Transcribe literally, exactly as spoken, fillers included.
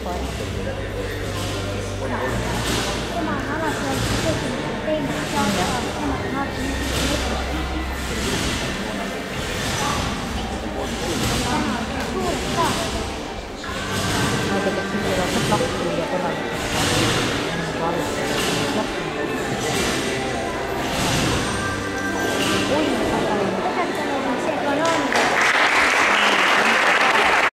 会。 是吗？马老师最近被你教的。